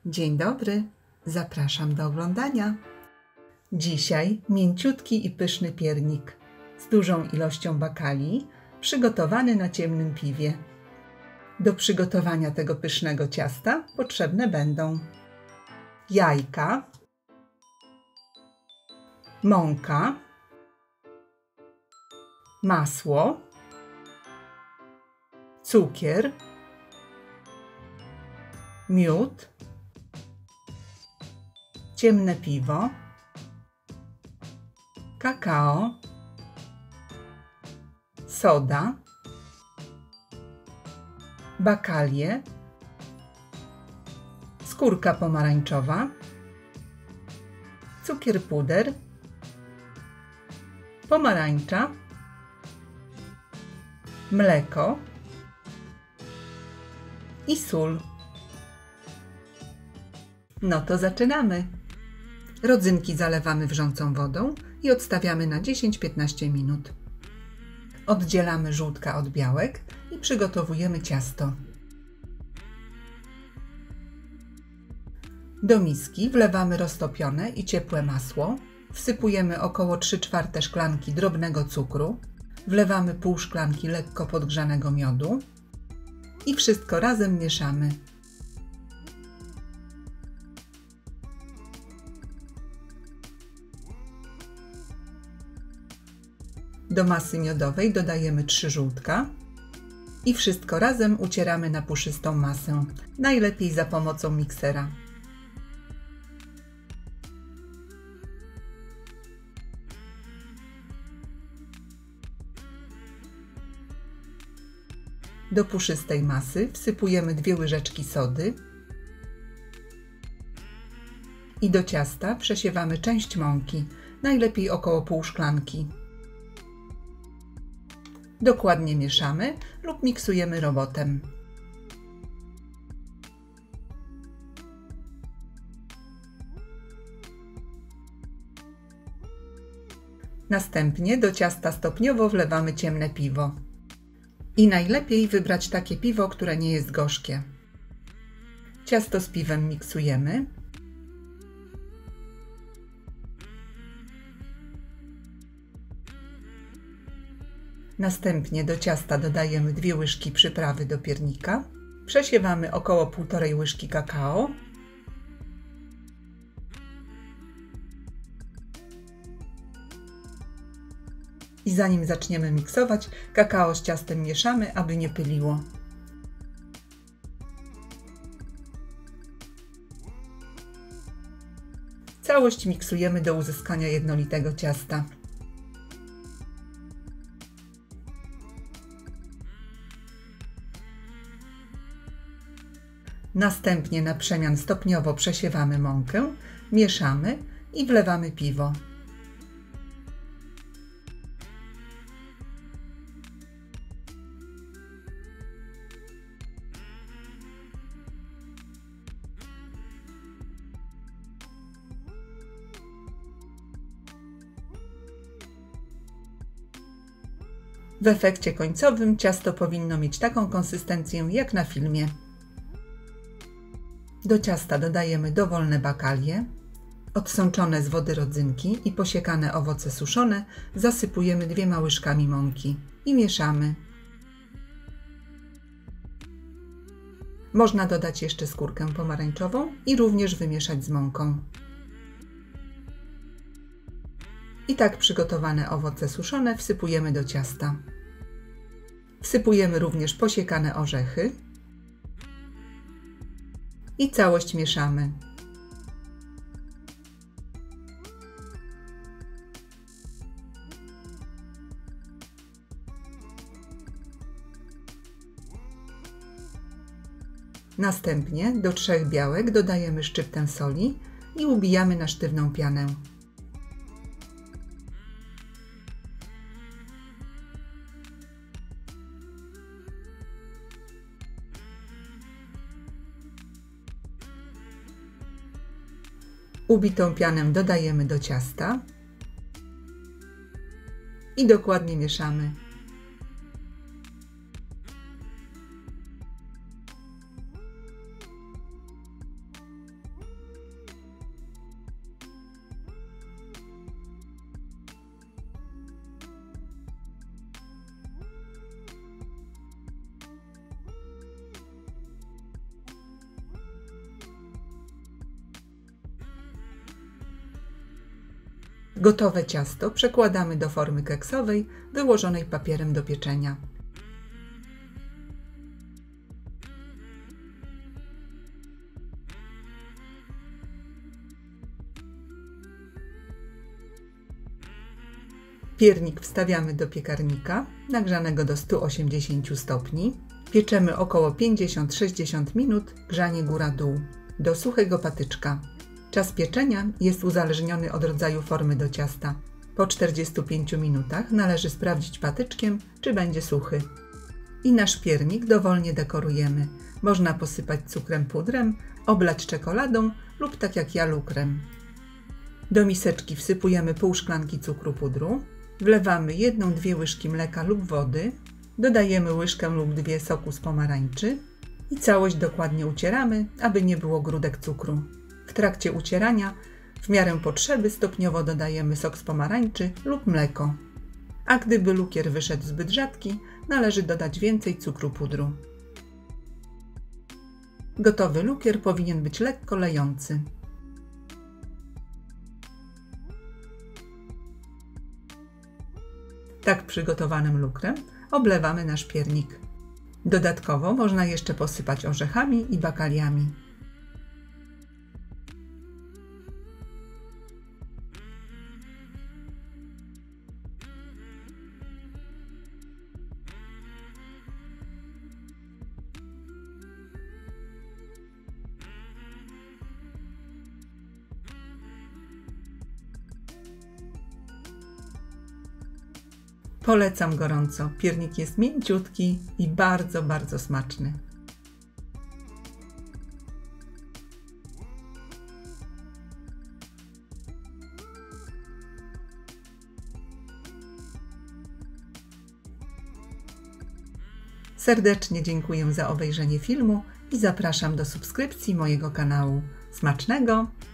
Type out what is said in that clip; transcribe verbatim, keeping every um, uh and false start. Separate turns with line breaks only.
Dzień dobry, zapraszam do oglądania. Dzisiaj mięciutki i pyszny piernik z dużą ilością bakali, przygotowany na ciemnym piwie. Do przygotowania tego pysznego ciasta potrzebne będą jajka, mąka, masło, cukier, miód, ciemne piwo, kakao, soda, bakalie, skórka pomarańczowa, cukier puder, pomarańcza, mleko i sól. No to zaczynamy. Rodzynki zalewamy wrzącą wodą i odstawiamy na dziesięć do piętnastu minut. Oddzielamy żółtka od białek i przygotowujemy ciasto. Do miski wlewamy roztopione i ciepłe masło, wsypujemy około trzy czwarte szklanki drobnego cukru, wlewamy pół szklanki lekko podgrzanego miodu i wszystko razem mieszamy. Do masy miodowej dodajemy trzy żółtka i wszystko razem ucieramy na puszystą masę, najlepiej za pomocą miksera. Do puszystej masy wsypujemy dwie łyżeczki sody i do ciasta przesiewamy część mąki, najlepiej około pół szklanki. Dokładnie mieszamy lub miksujemy robotem. Następnie do ciasta stopniowo wlewamy ciemne piwo. I najlepiej wybrać takie piwo, które nie jest gorzkie. Ciasto z piwem miksujemy. Następnie do ciasta dodajemy dwie łyżki przyprawy do piernika. Przesiewamy około półtorej łyżki kakao. I zanim zaczniemy miksować, kakao z ciastem mieszamy, aby nie pyliło. Całość miksujemy do uzyskania jednolitego ciasta. Następnie na przemian stopniowo przesiewamy mąkę, mieszamy i wlewamy piwo. W efekcie końcowym ciasto powinno mieć taką konsystencję jak na filmie. Do ciasta dodajemy dowolne bakalie, odsączone z wody rodzynki i posiekane owoce suszone zasypujemy dwiema łyżkami mąki i mieszamy. Można dodać jeszcze skórkę pomarańczową i również wymieszać z mąką. I tak przygotowane owoce suszone wsypujemy do ciasta. Wsypujemy również posiekane orzechy i całość mieszamy. Następnie do trzech białek dodajemy szczyptę soli i ubijamy na sztywną pianę. Ubitą pianę dodajemy do ciasta i dokładnie mieszamy. Gotowe ciasto przekładamy do formy keksowej wyłożonej papierem do pieczenia. Piernik wstawiamy do piekarnika nagrzanego do stu osiemdziesięciu stopni. Pieczemy około pięćdziesiąt do sześćdziesięciu minut, grzanie góra-dół, do suchego patyczka. Czas pieczenia jest uzależniony od rodzaju formy do ciasta. Po czterdziestu pięciu minutach należy sprawdzić patyczkiem, czy będzie suchy. I nasz piernik dowolnie dekorujemy. Można posypać cukrem pudrem, oblać czekoladą lub tak jak ja lukrem. Do miseczki wsypujemy pół szklanki cukru pudru, wlewamy jedną do dwóch łyżki mleka lub wody, dodajemy łyżkę lub dwie soku z pomarańczy i całość dokładnie ucieramy, aby nie było grudek cukru. W trakcie ucierania w miarę potrzeby stopniowo dodajemy sok z pomarańczy lub mleko. A gdyby lukier wyszedł zbyt rzadki, należy dodać więcej cukru pudru. Gotowy lukier powinien być lekko lejący. Tak przygotowanym lukrem oblewamy nasz piernik. Dodatkowo można jeszcze posypać orzechami i bakaliami. Polecam gorąco. Piernik jest mięciutki i bardzo, bardzo smaczny. Serdecznie dziękuję za obejrzenie filmu i zapraszam do subskrypcji mojego kanału. Smacznego!